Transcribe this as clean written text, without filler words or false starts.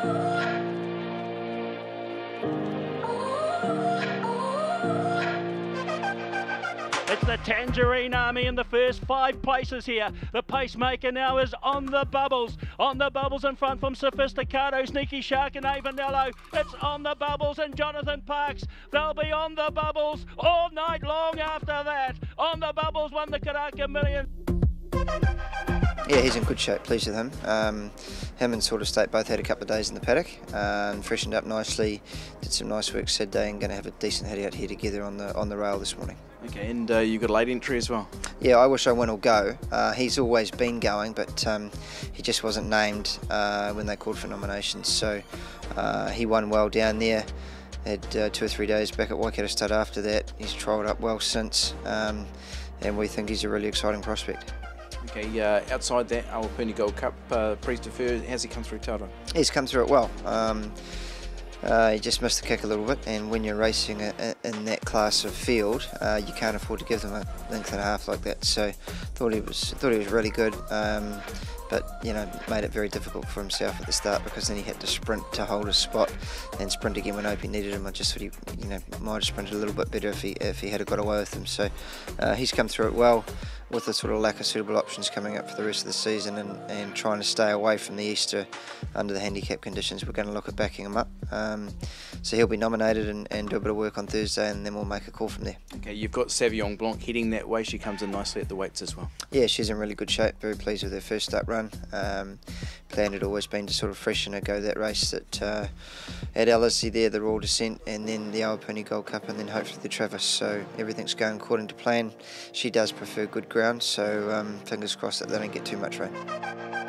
It's the Tangerine Army in the first 5 places here. The pacemaker now is on the bubbles. On the bubbles in front from Sophisticato, Sneaky Shark and Avanello. It's on the bubbles and Jonathan Parks. They'll be on the bubbles all night long after that. On the bubbles won the Karaka Million. Yeah, he's in good shape, pleased with him. Him and Sort of State both had a couple of days in the paddock, freshened up nicely, did some nice work Saturday and going to have a decent hit out here together on the rail this morning. Okay, and you got a late entry as well? Yeah, I wish I win or go. He's always been going, but he just wasn't named when they called for nominations, so he won well down there. Had 2 or 3 days back at Waikato Stud after that. He's trialled up well since, and we think he's a really exciting prospect. Okay, outside that Awapuni Gold Cup, Priest Defer, how's he come through Tauranga? He's come through it well. He just missed the kick a little bit, and when you're racing in that class of field, you can't afford to give them a length and a half like that. So thought he was really good, but you know, made it very difficult for himself at the start because then he had to sprint to hold his spot and sprint again when Opie needed him. I just thought he, you know, might have sprinted a little bit better if he had got away with him. So he's come through it well, with the sort of lack of suitable options coming up for the rest of the season and trying to stay away from the Easter under the handicap conditions. We're going to look at backing him up. So he'll be nominated and do a bit of work on Thursday, and then we'll make a call from there. Okay, you've got Savion Blanc heading that way. She comes in nicely at the weights as well. Yeah, she's in really good shape. Very pleased with her first start run. Plan had always been to sort of freshen her, go that race at LSE there, the Royal Descent, and then the Awapuni Gold Cup, and then hopefully the Travis. So everything's going according to plan. She does prefer good ground, so fingers crossed that they don't get too much rain.